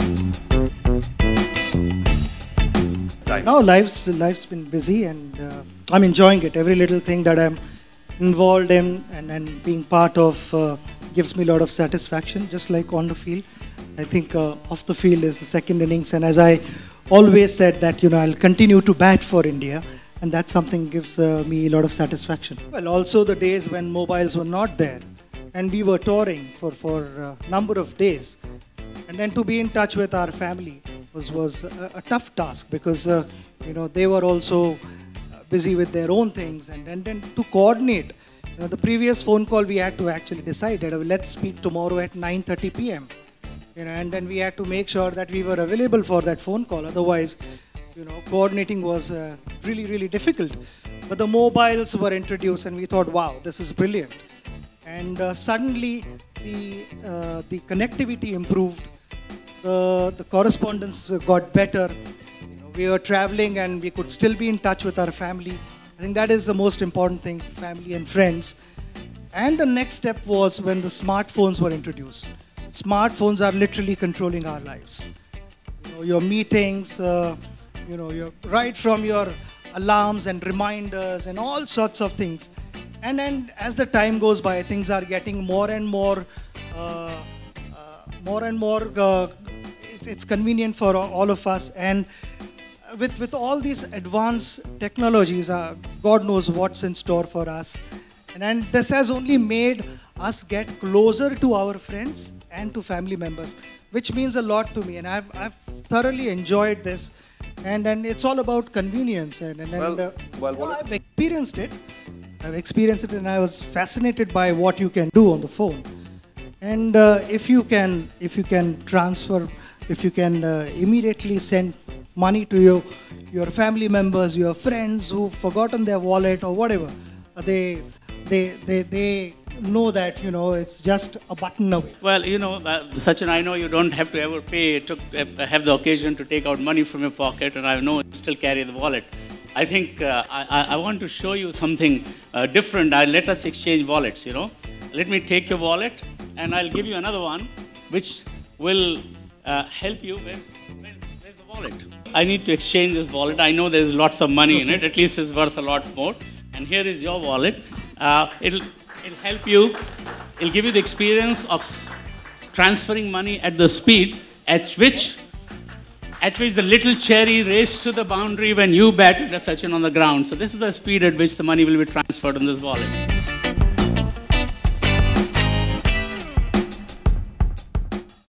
Now life's been busy, and I'm enjoying it. Every little thing that I'm involved in and being part of gives me a lot of satisfaction, just like on the field. I think off the field is the second innings, and as I always said that, I'll continue to bat for India, and that's something gives me a lot of satisfaction. Well, also the days when mobiles were not there, and we were touring for a number of days, and then to be in touch with our family was a tough task, because they were also busy with their own things, and then to coordinate. The previous phone call, we had to actually decide that let's speak tomorrow at 9:30 p.m. And then we had to make sure that we were available for that phone call. Otherwise, coordinating was really, really difficult. But the mobiles were introduced, and we thought, wow, this is brilliant. And suddenly, the connectivity improved. The correspondence got better. We were traveling, and we could still be in touch with our family. I think that is the most important thing, family and friends. And the next step was when the smartphones were introduced. Smartphones are literally controlling our lives. Your meetings, right from your alarms and reminders and all sorts of things. And then as the time goes by, things are getting more and more it's convenient for all of us. And with all these advanced technologies, God knows what's in store for us. And this has only made us get closer to our friends and to family members, which means a lot to me. And I've thoroughly enjoyed this. And it's all about convenience. I've experienced it. And I was fascinated by what you can do on the phone. And if you can transfer, if you can immediately send money to your family members, your friends who've forgotten their wallet or whatever, they know that it's just a button away. Well, Sachin, I know you don't have to ever pay to have the occasion to take out money from your pocket, and I know you still carry the wallet. I think I want to show you something different. Let us exchange wallets. Let me take your wallet, and I'll give you another one, which will help you. Where's the wallet? I need to exchange this wallet. I know there's lots of money in it. At least it's worth a lot more. And here is your wallet. It'll help you. It'll give you the experience of transferring money at the speed at which the little cherry raced to the boundary when you batted Sachin on the ground. So this is the speed at which the money will be transferred in this wallet.